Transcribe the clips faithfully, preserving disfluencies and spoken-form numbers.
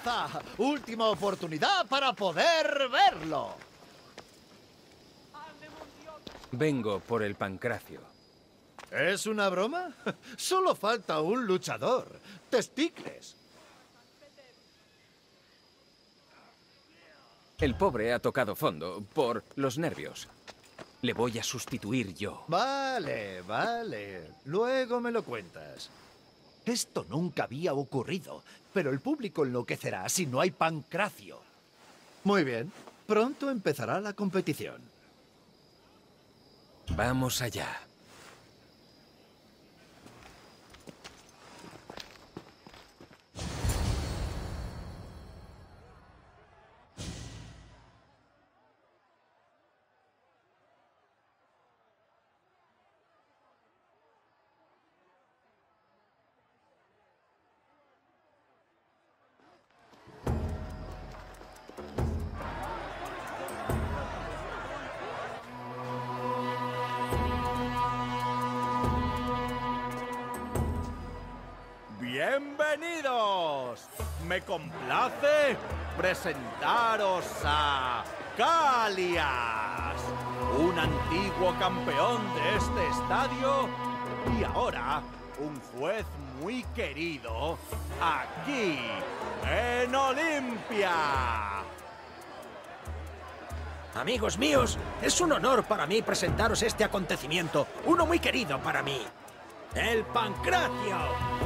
¡Avanza! ¡Última oportunidad para poder verlo! Vengo por el pancracio. ¿Es una broma? Solo falta un luchador. Testicles. El pobre ha tocado fondo por los nervios. Le voy a sustituir yo. Vale, vale. Luego me lo cuentas. Esto nunca había ocurrido, pero el público enloquecerá si no hay pancracio. Muy bien. Pronto empezará la competición. Vamos allá. ¡Bienvenidos! Me complace presentaros a Calias, un antiguo campeón de este estadio y ahora un juez muy querido aquí en Olimpia. Amigos míos, es un honor para mí presentaros este acontecimiento, uno muy querido para mí. ¡El pancracio!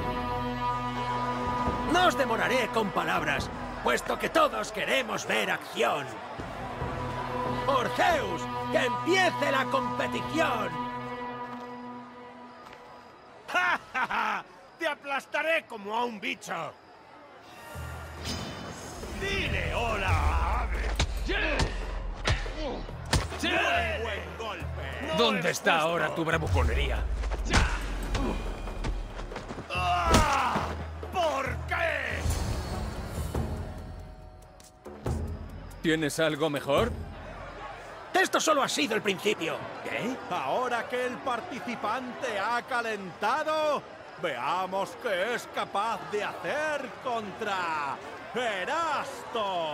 No os demoraré con palabras, puesto que todos queremos ver acción. ¡Por Zeus, que empiece la competición! ¡Ja, ja, ja! ¡Te aplastaré como a un bicho! ¡Dile hola! ¡Muy buen golpe! ¿Dónde está ahora tu bravuconería? ¿Por qué? ¿Tienes algo mejor? Esto solo ha sido el principio. ¿Qué? Ahora que el participante ha calentado, veamos qué es capaz de hacer contra Erasto.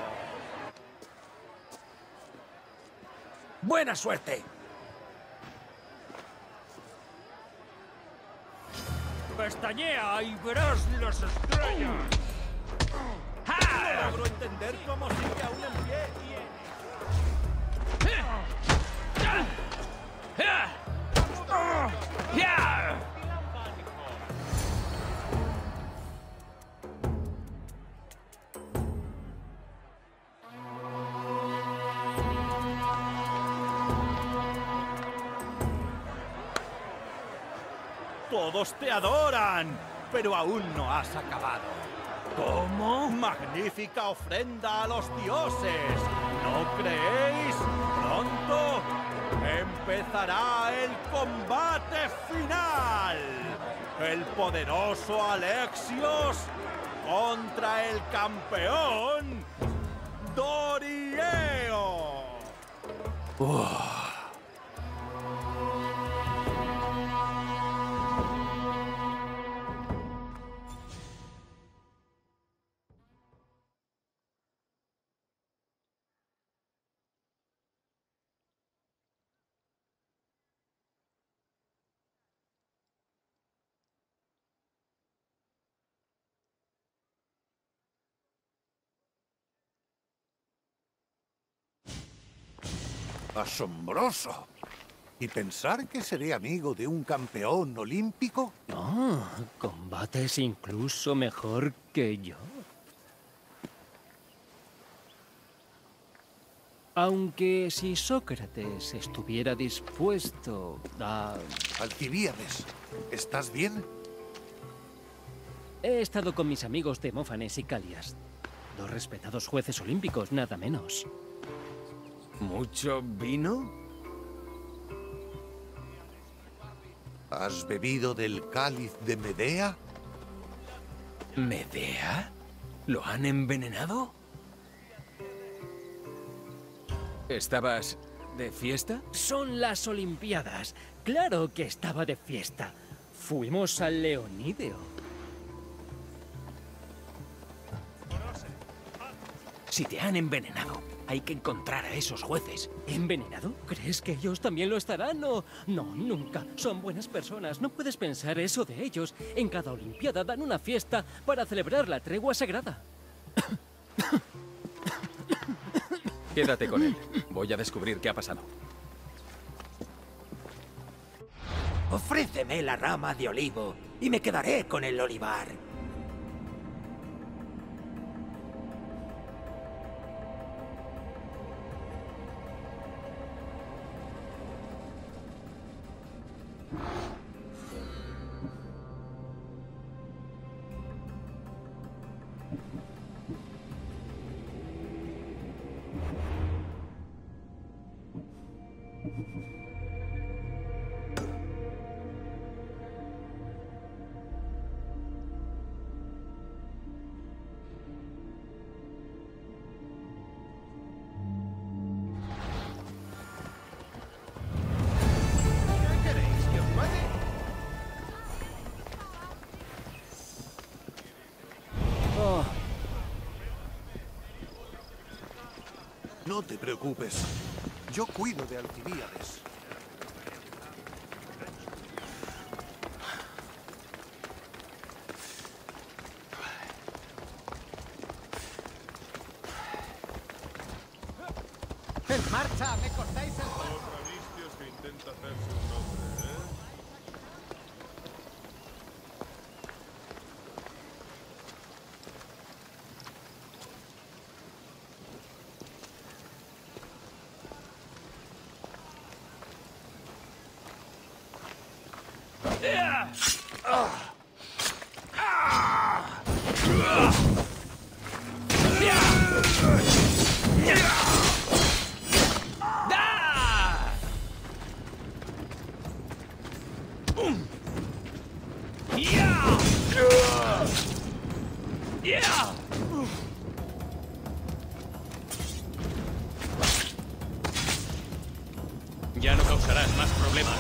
¡Buena suerte! Pestañea y verás las estrellas. No logro entender cómo sigue aún en pie y... Todos te adoran, pero aún no has acabado. ¿Cómo? Magnífica ofrenda a los dioses. ¿No creéis? Pronto empezará el combate final. El poderoso Alexios contra el campeón Dorieo. Oh. ¡Asombroso! ¿Y pensar que seré amigo de un campeón olímpico? Oh, combates incluso mejor que yo. Aunque si Sócrates estuviera dispuesto a... Alcibíades, ¿estás bien? He estado con mis amigos Demófanes y Calias, dos respetados jueces olímpicos, nada menos. ¿Mucho vino? ¿Has bebido del cáliz de Medea? ¿Medea? ¿Lo han envenenado? ¿Estabas de fiesta? Son las Olimpiadas. Claro que estaba de fiesta. Fuimos al Leonídeo. Si te han envenenado, hay que encontrar a esos jueces. ¿Envenenado? ¿Crees que ellos también lo estarán? No, no, nunca. Son buenas personas. No puedes pensar eso de ellos. En cada Olimpiada dan una fiesta para celebrar la tregua sagrada. Quédate con él. Voy a descubrir qué ha pasado. Ofréceme la rama de olivo y me quedaré con el olivar. Oh, No te preocupes. Yo cuido de Alcibíades. ¡En marcha! ¡Me cortáis el cuerpo! Otra Vistios que intenta hacerse un nombre, ¿eh? Ya no causarás más problemas.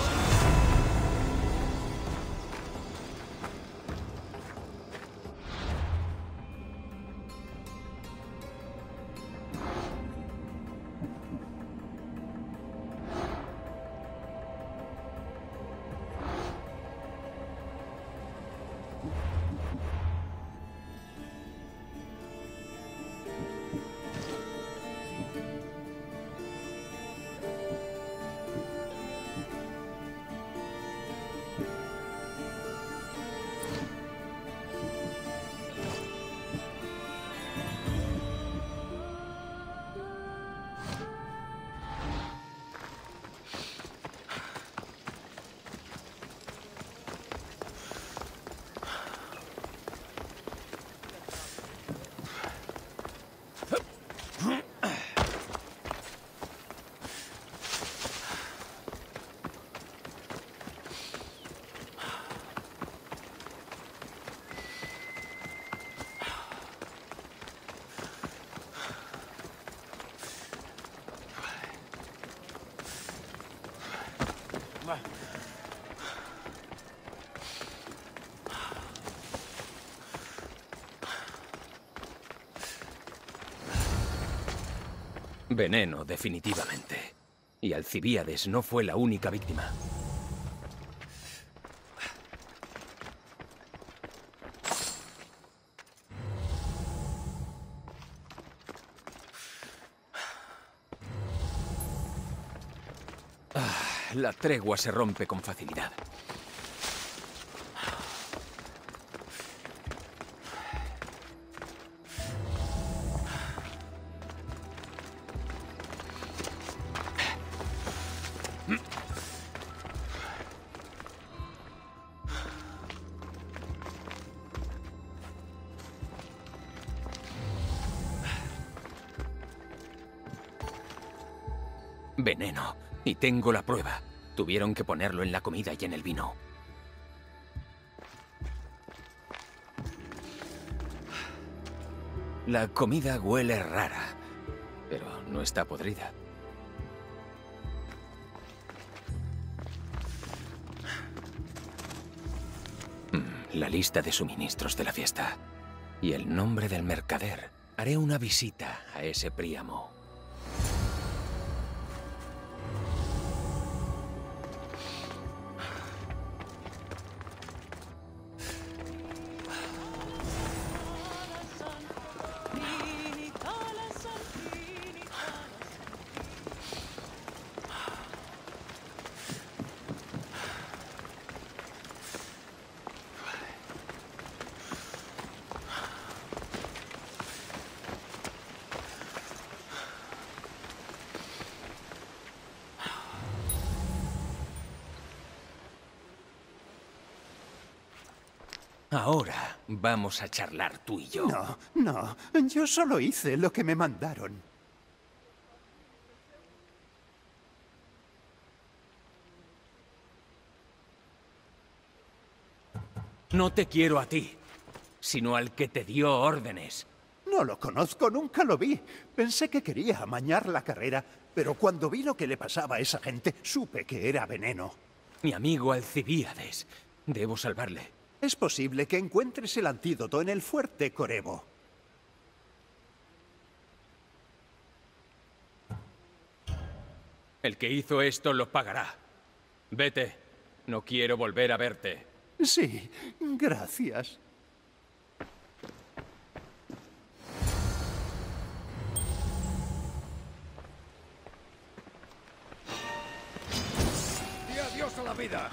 Veneno, definitivamente. Y Alcibíades no fue la única víctima. Ah, la tregua se rompe con facilidad. Veneno. Y tengo la prueba. Tuvieron que ponerlo en la comida y en el vino. La comida huele rara, pero no está podrida. Mm, La lista de suministros de la fiesta. Y el nombre del mercader. Haré una visita a ese Príamo. Ahora vamos a charlar tú y yo. No, no. Yo solo hice lo que me mandaron. No te quiero a ti, sino al que te dio órdenes. No lo conozco, nunca lo vi. Pensé que quería amañar la carrera, pero cuando vi lo que le pasaba a esa gente, supe que era veneno. Mi amigo Alcibíades. Debo salvarle. Es posible que encuentres el antídoto en el fuerte Corebo. El que hizo esto lo pagará. Vete. No quiero volver a verte. Sí, gracias. ¡Y adiós a la vida!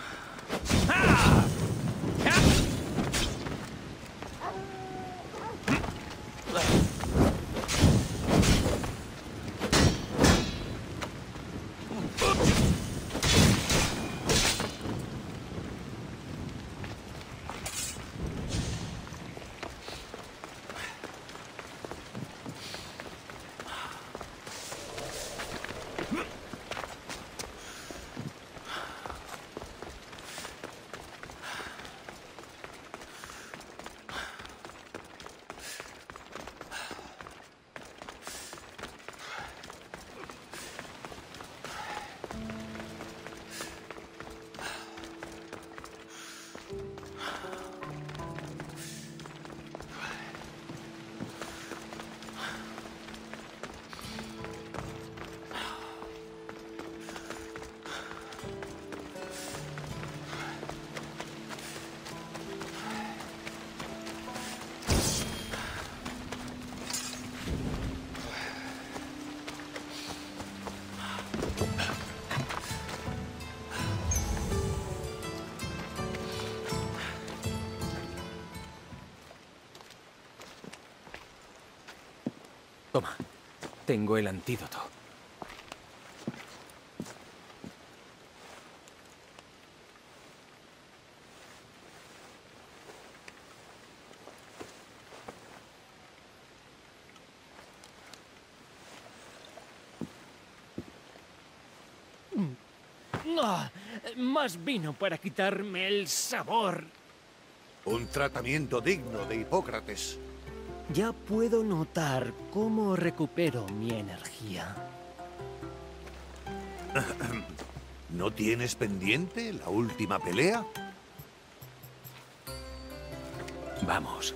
Toma. Tengo el antídoto. Ah, más vino para quitarme el sabor. Un tratamiento digno de Hipócrates. Ya puedo notar cómo recupero mi energía. ¿No tienes pendiente la última pelea? Vamos.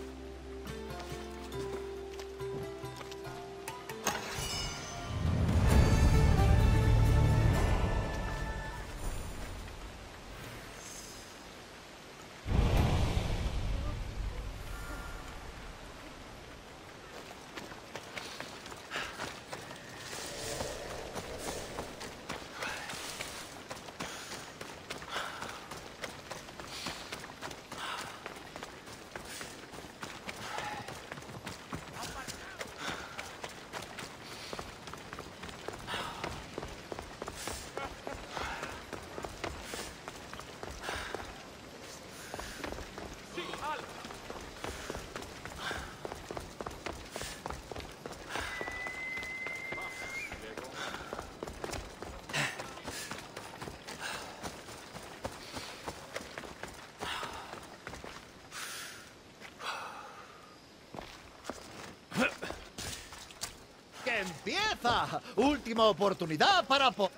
¡Que empieza! Última oportunidad para... po-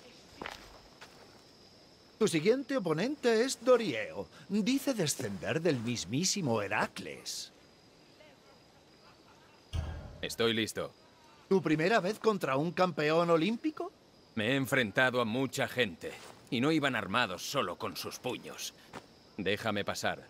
Tu siguiente oponente es Dorieo. Dice descender del mismísimo Heracles. Estoy listo. ¿Tu primera vez contra un campeón olímpico? Me he enfrentado a mucha gente, y no iban armados solo con sus puños. Déjame pasar.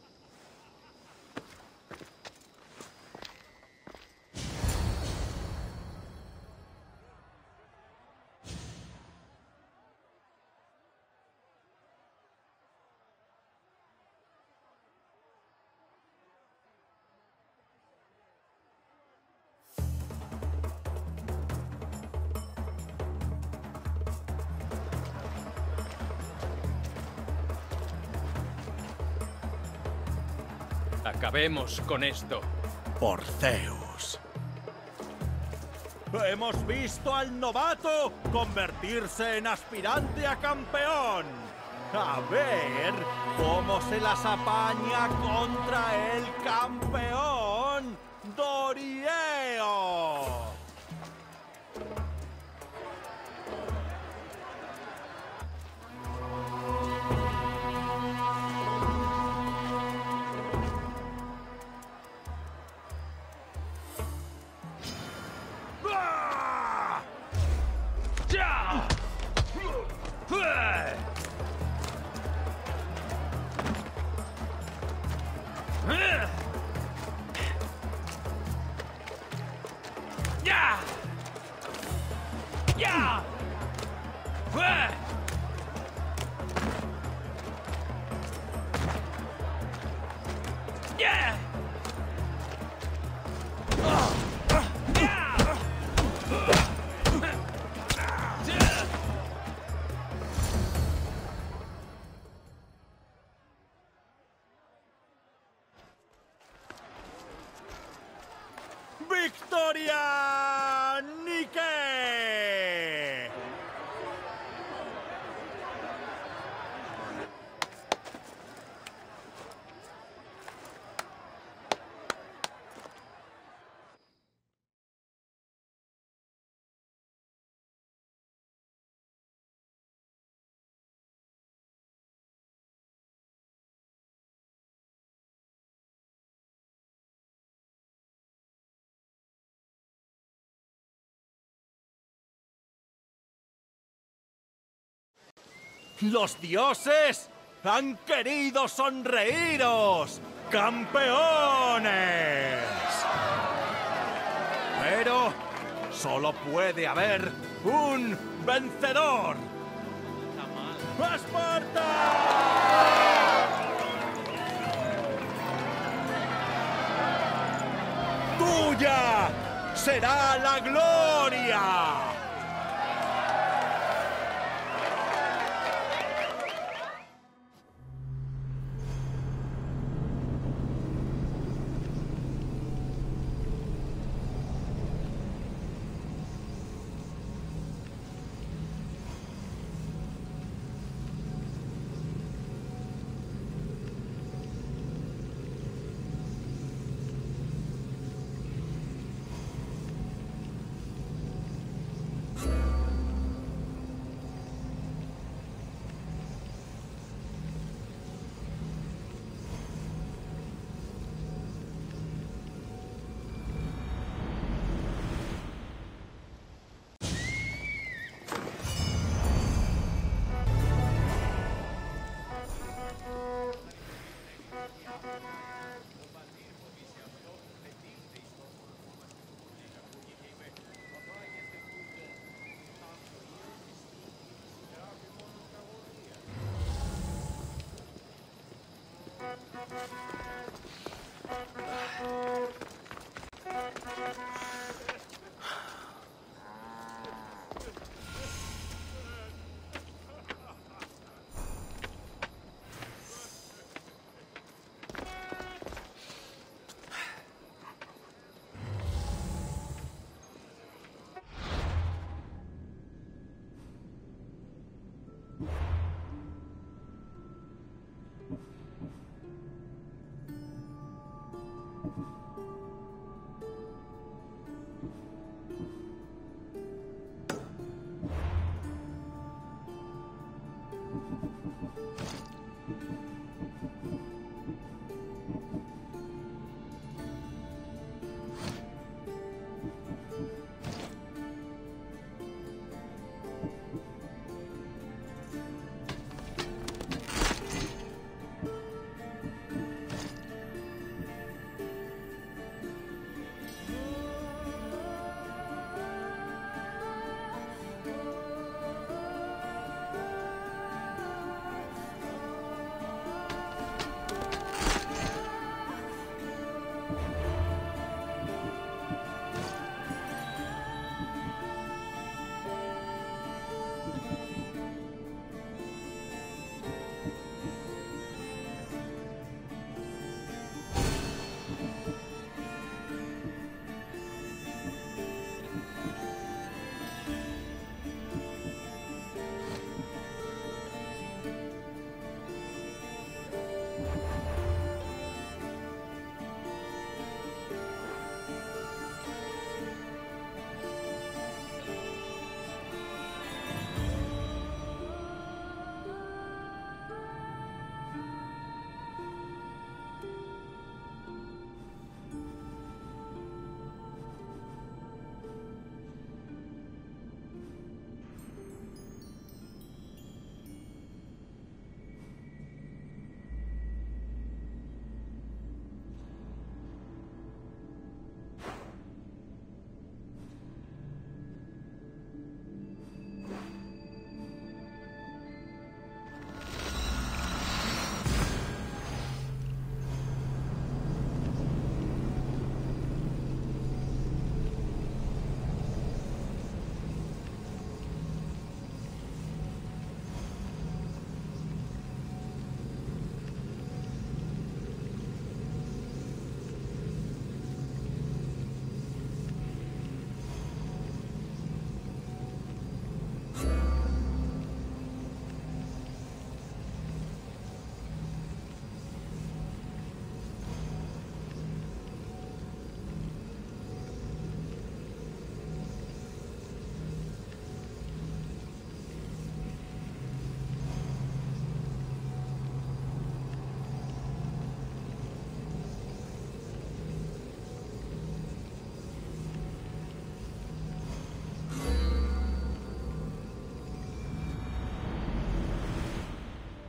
Acabemos con esto. Por Zeus. Hemos visto al novato convertirse en aspirante a campeón. A ver cómo se las apaña contra el campeón Dorieo. ¡Victoria Nike! ¡Los dioses han querido sonreíros, campeones! Pero solo puede haber un vencedor. ¡Esparta! ¡Tuya será la gloria!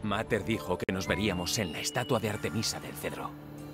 Mater dijo que nos veríamos en la estatua de Artemisa del Cedro.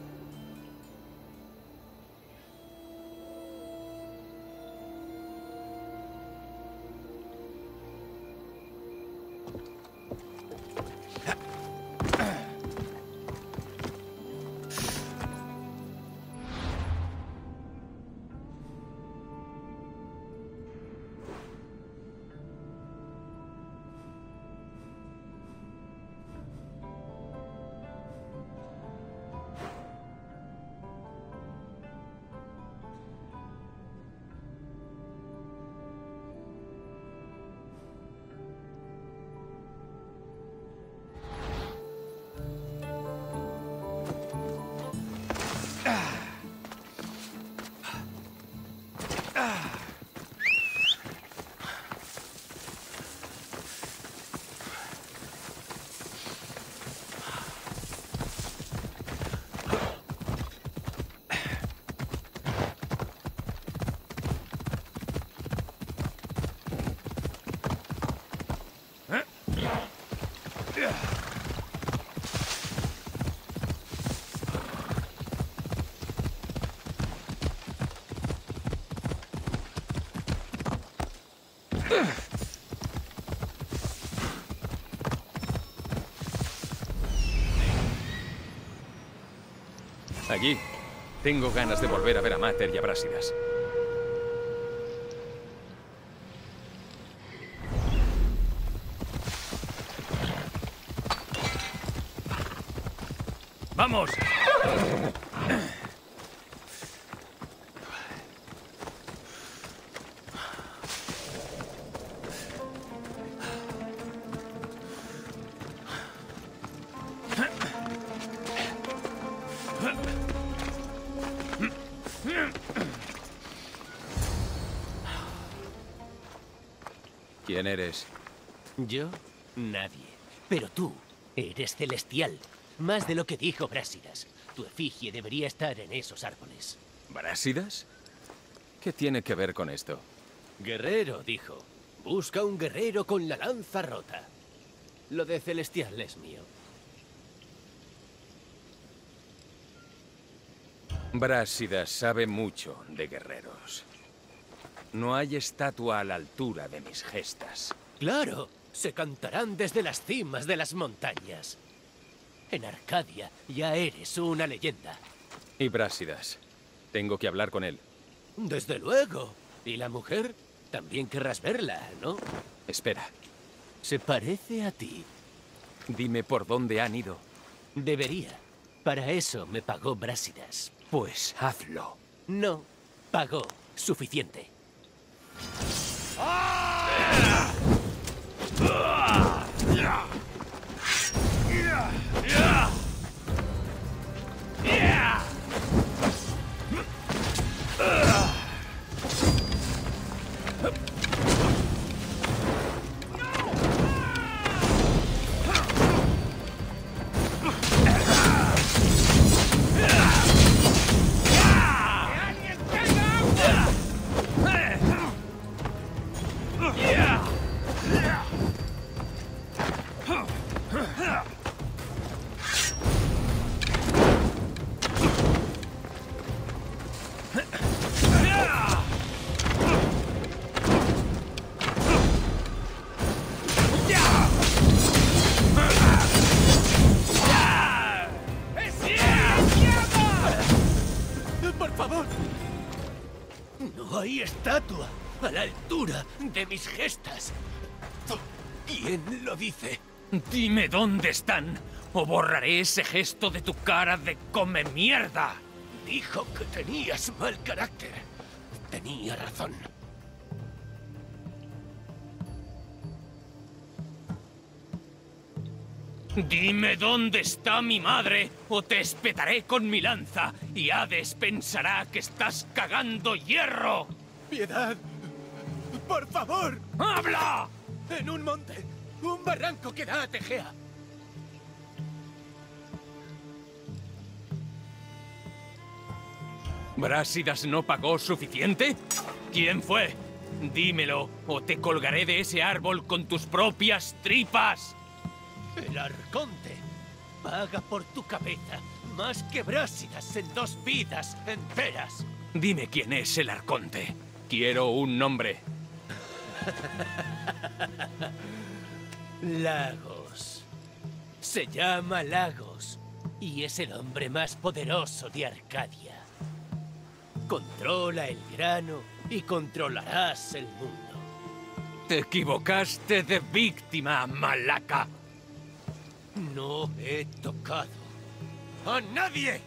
Allí. Tengo ganas de volver a ver a Mater y a Brásidas. ¡Vamos! ¿Quién eres? Yo, nadie. Pero tú, eres celestial. Más de lo que dijo Brásidas. Tu efigie debería estar en esos árboles. ¿Brásidas? ¿Qué tiene que ver con esto? Guerrero, dijo. Busca un guerrero con la lanza rota. Lo de celestial es mío. Brásidas sabe mucho de guerreros. No hay estatua a la altura de mis gestas. ¡Claro! Se cantarán desde las cimas de las montañas. En Arcadia ya eres una leyenda. Y Brásidas. Tengo que hablar con él. Desde luego. ¿Y la mujer? También querrás verla, ¿no? Espera. Se parece a ti. Dime por dónde han ido. Debería. Para eso me pagó Brásidas. Pues hazlo. No. Pagó. Suficiente. ¡Por favor! No hay estatua a la altura de mis gestas. ¿Quién lo dice? Dime dónde están, o borraré ese gesto de tu cara de come mierda. Dijo que tenías mal carácter. Tenía razón. Dime dónde está mi madre, o te espetaré con mi lanza, y Hades pensará que estás cagando hierro. ¡Piedad! ¡Por favor! ¡Habla! En un monte, un barranco que da a Tegea. ¿Brásidas no pagó suficiente? ¿Quién fue? Dímelo, o te colgaré de ese árbol con tus propias tripas. El Arconte paga por tu cabeza más que Brásidas en dos vidas enteras. Dime quién es el Arconte. Quiero un nombre. Lagos. Se llama Lagos y es el hombre más poderoso de Arcadia. Controla el grano y controlarás el mundo. Te equivocaste de víctima, malaca. No he tocado a nadie.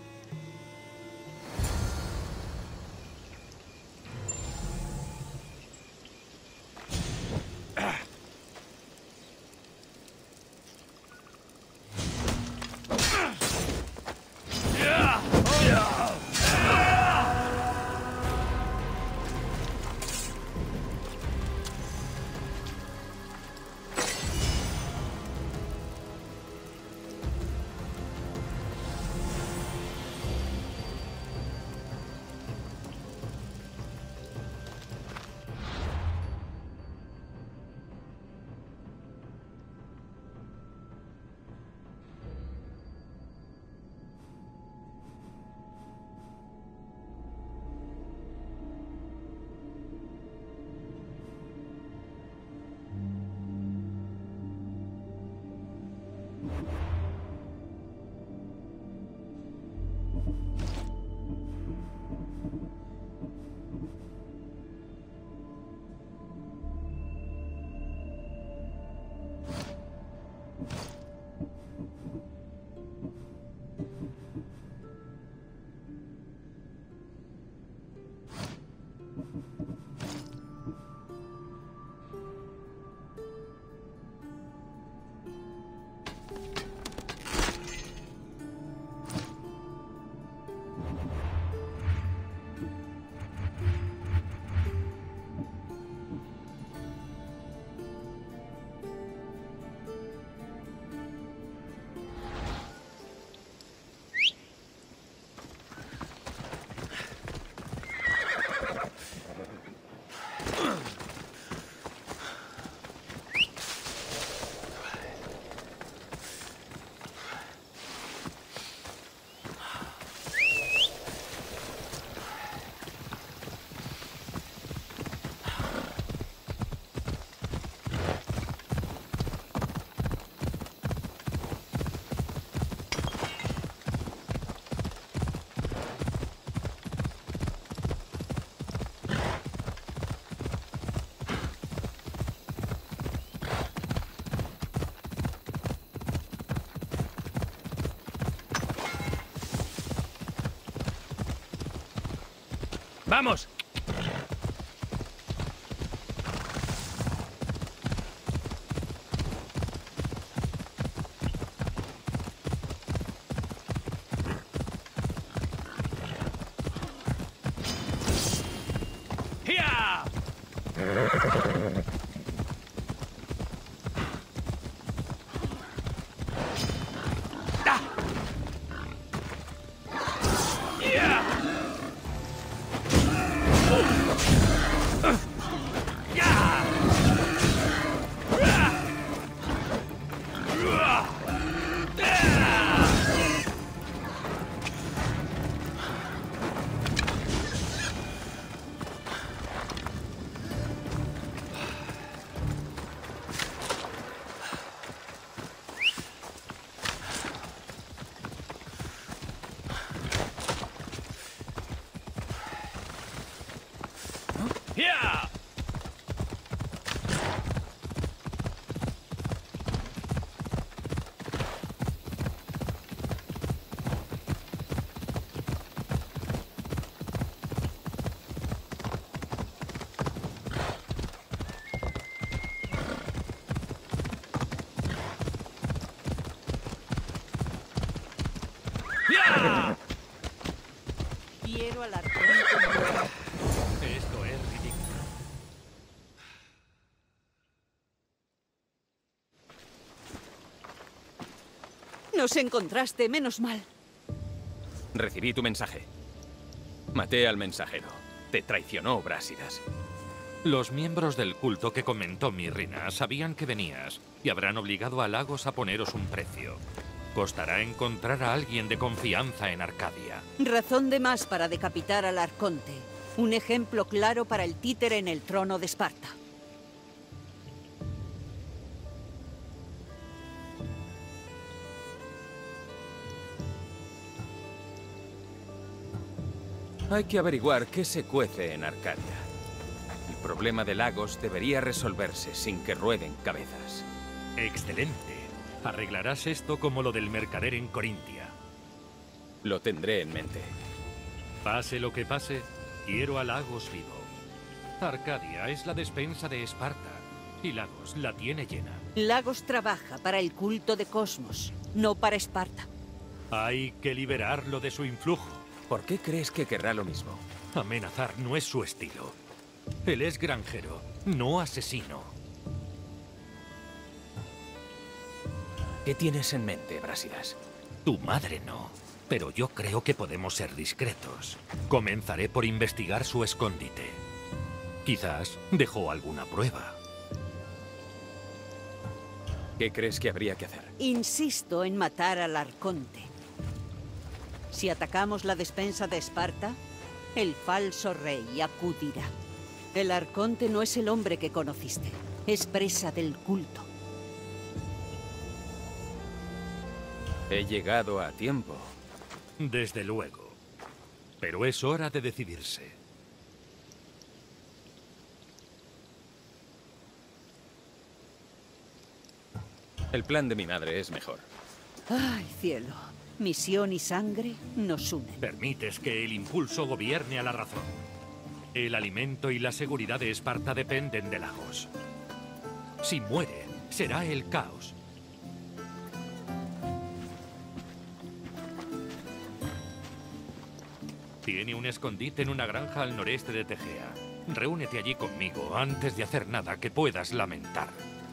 ¡Vamos! ¡Ya! ¡Ya! ¡Ya! Quiero al Arconte. Esto es ridículo. Nos encontraste, menos mal. Recibí tu mensaje. Maté al mensajero. Te traicionó Brásidas. Los miembros del culto que comentó Mirrina sabían que venías y habrán obligado a Lagos a poneros un precio. Costará encontrar a alguien de confianza en Arcadia. Razón de más para decapitar al Arconte. Un ejemplo claro para el títere en el trono de Esparta. Hay que averiguar qué se cuece en Arcadia. El problema de Lagos debería resolverse sin que rueden cabezas. Excelente. Arreglarás esto como lo del mercader en Corintia. Lo tendré en mente. Pase lo que pase, quiero a Lagos vivo. Arcadia es la despensa de Esparta y Lagos la tiene llena. Lagos trabaja para el culto de Cosmos, no para Esparta. Hay que liberarlo de su influjo. ¿Por qué crees que querrá lo mismo? Amenazar no es su estilo. Él es granjero, no asesino. ¿Qué tienes en mente, Brásidas? Tu madre no, pero yo creo que podemos ser discretos. Comenzaré por investigar su escondite. Quizás dejó alguna prueba. ¿Qué crees que habría que hacer? Insisto en matar al Arconte. Si atacamos la despensa de Esparta, el falso rey acudirá. El Arconte no es el hombre que conociste, es presa del culto. He llegado a tiempo. Desde luego. Pero es hora de decidirse. El plan de mi madre es mejor. Ay, cielo. Misión y sangre nos unen. Permites que el impulso gobierne a la razón. El alimento y la seguridad de Esparta dependen de Lagos. Si muere, será el caos. Tiene un escondite en una granja al noreste de Tegea. Reúnete allí conmigo antes de hacer nada que puedas lamentar.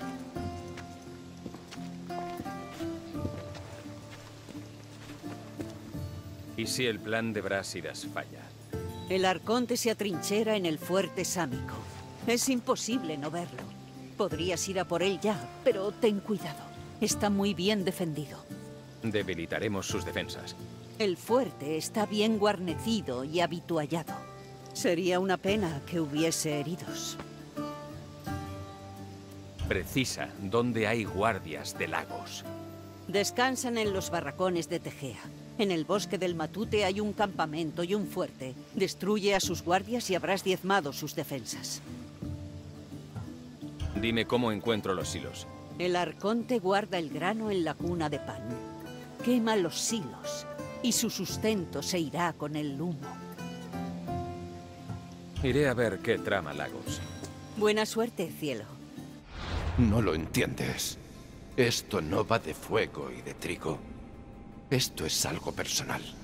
¿Y si el plan de Brásidas falla? El Arconte se atrinchera en el fuerte sámico. Es imposible no verlo. Podrías ir a por él ya, pero ten cuidado. Está muy bien defendido. Debilitaremos sus defensas. El fuerte está bien guarnecido y habituallado. Sería una pena que hubiese heridos. Precisa dónde hay guardias de Lagos. Descansan en los barracones de Tegea. En el bosque del Matute hay un campamento y un fuerte. Destruye a sus guardias y habrás diezmado sus defensas. Dime cómo encuentro los silos. El Arconte guarda el grano en la cuna de pan. Quema los silos y su sustento se irá con el humo. Iré a ver qué trama Lagos. Buena suerte, cielo. No lo entiendes. Esto no va de fuego y de trigo. Esto es algo personal.